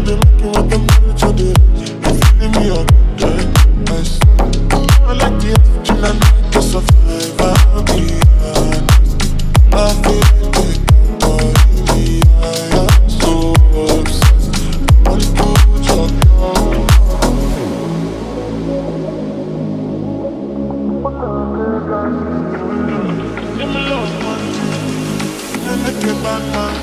they making what them temperature they raise. You feeling me up, yeah, I see. I like the oxygen I need to survive. I'll be honest, I feel it, body me, I am so obsessed. Want to jump down. Give me love, man, and I get back, man.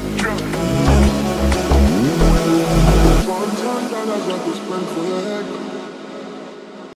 $1,000 to spend for your head.